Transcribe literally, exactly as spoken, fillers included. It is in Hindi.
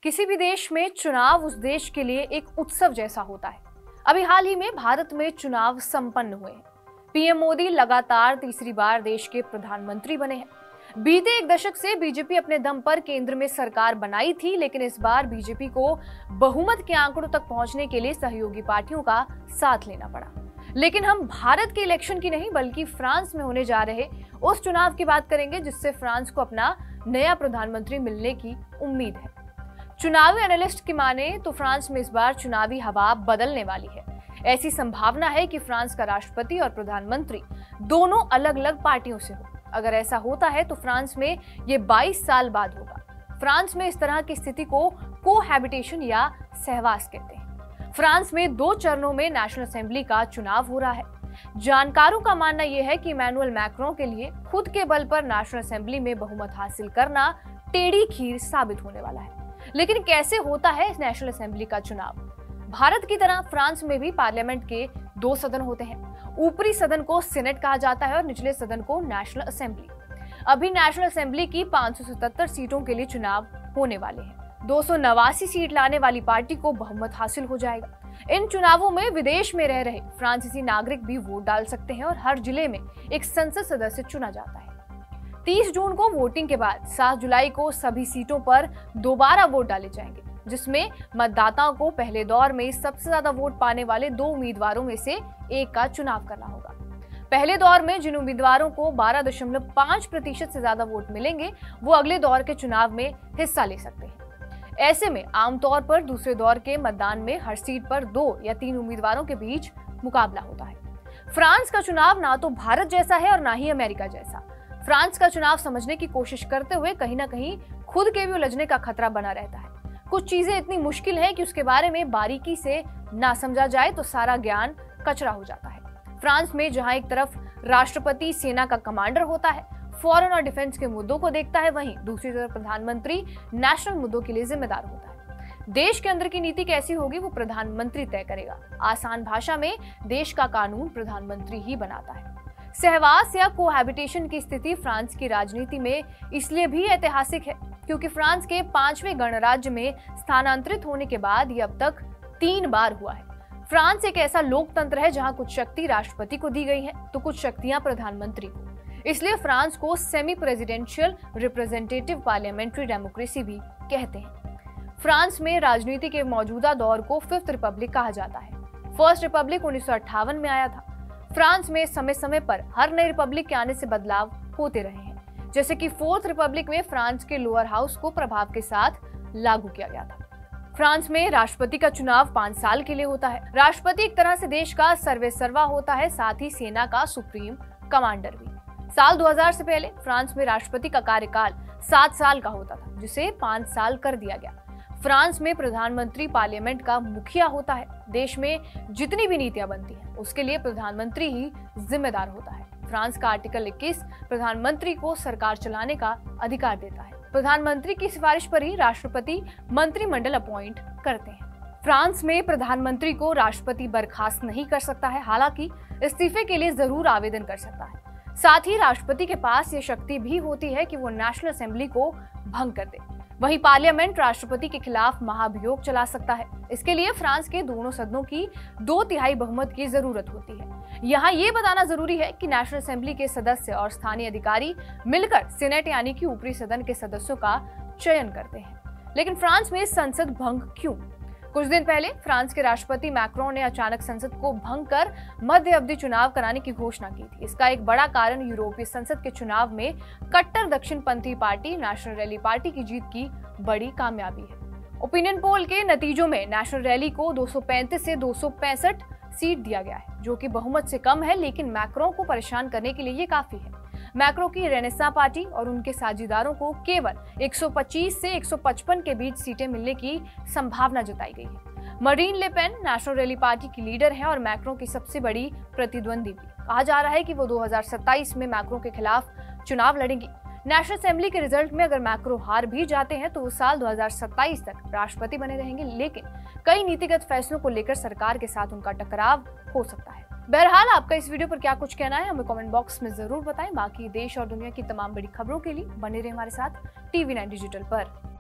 किसी भी देश में चुनाव उस देश के लिए एक उत्सव जैसा होता है। अभी हाल ही में भारत में चुनाव संपन्न हुए हैं। पीएम मोदी लगातार तीसरी बार देश के प्रधानमंत्री बने हैं। बीते एक दशक से बीजेपी अपने दम पर केंद्र में सरकार बनाई थी, लेकिन इस बार बीजेपी को बहुमत के आंकड़ों तक पहुंचने के लिए सहयोगी पार्टियों का साथ लेना पड़ा। लेकिन हम भारत के इलेक्शन की नहीं बल्कि फ्रांस में होने जा रहे उस चुनाव की बात करेंगे जिससे फ्रांस को अपना नया प्रधानमंत्री मिलने की उम्मीद है। चुनावी एनालिस्ट की माने तो फ्रांस में इस बार चुनावी हवा बदलने वाली है। ऐसी संभावना है कि फ्रांस का राष्ट्रपति और प्रधानमंत्री दोनों अलग अलग पार्टियों से हो। अगर ऐसा होता है तो फ्रांस में ये बाईस साल बाद होगा। फ्रांस में इस तरह की स्थिति को कोहैबिटेशन या सहवास कहते हैं। फ्रांस में दो चरणों में नेशनल असेंबली का चुनाव हो रहा है। जानकारों का मानना यह है कि इमैनुअल मैक्रों के लिए खुद के बल पर नेशनल असेंबली में बहुमत हासिल करना टेढ़ी खीर साबित होने वाला है। लेकिन कैसे होता है इस नेशनल असेंबली का चुनाव? भारत की तरह फ्रांस में भी पार्लियामेंट के दो सदन होते हैं। ऊपरी सदन को सीनेट कहा जाता है और निचले सदन को नेशनल असेंबली। अभी नेशनल असेंबली की पाँच सौ सतहत्तर सीटों के लिए चुनाव होने वाले हैं। दो सौ नवासी सीट लाने वाली पार्टी को बहुमत हासिल हो जाएगा। इन चुनावों में विदेश में रह रहे फ्रांसीसी नागरिक भी वोट डाल सकते हैं और हर जिले में एक संसद सदस्य चुना जाता है। तीस जून को वोटिंग के बाद सात जुलाई को सभी सीटों पर दोबारा वोट डाले जाएंगे, जिसमें मतदाताओं को पहले दौर में सबसे ज्यादा वोट पाने वाले दो उम्मीदवारों में से एक का चुनाव करना होगा। पहले दौर में जिन उम्मीदवारों को बारह दशमलव पाँच प्रतिशत से ज्यादा वोट मिलेंगे वो अगले दौर के चुनाव में हिस्सा ले सकते हैं। ऐसे में आमतौर पर दूसरे दौर के मतदान में हर सीट पर दो या तीन उम्मीदवारों के बीच मुकाबला होता है। फ्रांस का चुनाव ना तो भारत जैसा है और ना ही अमेरिका जैसा। फ्रांस का चुनाव समझने की कोशिश करते हुए कहीं ना कहीं खुद के भी उलझने का खतरा बना रहता है। कुछ चीजें इतनी मुश्किल है कि उसके बारे में बारीकी से ना समझा जाए तो सारा ज्ञान कचरा हो जाता है। फ्रांस में जहां एक तरफ राष्ट्रपति सेना का कमांडर होता है, फॉरेन और डिफेंस के मुद्दों को देखता है, वहीं दूसरी तरफ प्रधानमंत्री नेशनल मुद्दों के लिए जिम्मेदार होता है। देश के अंदर की नीति कैसी होगी वो प्रधानमंत्री तय करेगा। आसान भाषा में देश का कानून प्रधानमंत्री ही बनाता है। सहवास या कोहैबिटेशन की स्थिति फ्रांस की राजनीति में इसलिए भी ऐतिहासिक है क्योंकि फ्रांस के पांचवें गणराज्य में स्थानांतरित होने के बाद ये अब तक तीन बार हुआ है। फ्रांस एक ऐसा लोकतंत्र है जहां कुछ शक्ति राष्ट्रपति को दी गई है तो कुछ शक्तियां प्रधानमंत्री को। इसलिए फ्रांस को semi presidential representative parliamentary democracy भी कहते हैं। फ्रांस में राजनीति के मौजूदा दौर को फिफ्थ रिपब्लिक कहा जाता है। फर्स्ट रिपब्लिक उन्नीस सौ अट्ठावन में आया था। फ्रांस में समय समय पर हर नई रिपब्लिक के आने से बदलाव होते रहे हैं, जैसे कि फोर्थ रिपब्लिक में फ्रांस के लोअर हाउस को प्रभाव के साथ लागू किया गया था। फ्रांस में राष्ट्रपति का चुनाव पांच साल के लिए होता है। राष्ट्रपति एक तरह से देश का सर्वेसर्वा होता है, साथ ही सेना का सुप्रीम कमांडर भी। साल दो हज़ार से पहले फ्रांस में राष्ट्रपति का कार्यकाल सात साल का होता था, जिसे पांच साल कर दिया गया। फ्रांस में प्रधानमंत्री पार्लियामेंट का मुखिया होता है। देश में जितनी भी नीतियां बनती हैं उसके लिए प्रधानमंत्री ही जिम्मेदार होता है। फ्रांस का आर्टिकल इक्कीस प्रधानमंत्री को सरकार चलाने का अधिकार देता है। प्रधानमंत्री की सिफारिश पर ही राष्ट्रपति मंत्रिमंडल अपॉइंट करते हैं। फ्रांस में प्रधानमंत्री को राष्ट्रपति बर्खास्त नहीं कर सकता है, हालांकि इस्तीफे के लिए जरूर आवेदन कर सकता है। साथ ही राष्ट्रपति के पास ये शक्ति भी होती है कि वो नेशनल असेंबली को भंग कर दे। वहीं पार्लियामेंट राष्ट्रपति के खिलाफ महाभियोग चला सकता है। इसके लिए फ्रांस के दोनों सदनों की दो तिहाई बहुमत की जरूरत होती है। यहाँ ये बताना जरूरी है कि नेशनल असेंबली के सदस्य और स्थानीय अधिकारी मिलकर सीनेट यानी कि ऊपरी सदन के सदस्यों का चयन करते हैं। लेकिन फ्रांस में संसद भंग क्यों? कुछ दिन पहले फ्रांस के राष्ट्रपति मैक्रों ने अचानक संसद को भंग कर मध्य अवधि चुनाव कराने की घोषणा की थी। इसका एक बड़ा कारण यूरोपीय संसद के चुनाव में कट्टर दक्षिणपंथी पार्टी नेशनल रैली पार्टी की जीत की बड़ी कामयाबी है। ओपिनियन पोल के नतीजों में नेशनल रैली को दो सौ पैंतीस से दो सौ पैंसठ सीट दिया गया है, जो कि बहुमत से कम है, लेकिन मैक्रों को परेशान करने के लिए ये काफी है। मैक्रों की रेनेसां पार्टी और उनके साझेदारों को केवल एक सौ पच्चीस से एक सौ पचपन के बीच सीटें मिलने की संभावना जताई गई है। Marine Le Pen national rally party की लीडर है और मैक्रों की सबसे बड़ी प्रतिद्वंदी भी। कहा जा रहा है कि वो दो हज़ार सत्ताईस में मैक्रों के खिलाफ चुनाव लड़ेंगी। नेशनल असेंबली के रिजल्ट में अगर मैक्रो हार भी जाते हैं तो वो साल दो हज़ार सत्ताईस तक राष्ट्रपति बने रहेंगे, लेकिन कई नीतिगत फैसलों को लेकर सरकार के साथ उनका टकराव हो सकता है। बहरहाल आपका इस वीडियो पर क्या कुछ कहना है हमें कमेंट बॉक्स में जरूर बताएं। बाकी देश और दुनिया की तमाम बड़ी खबरों के लिए बने रहे हमारे साथ टीवी नाइन डिजिटल पर।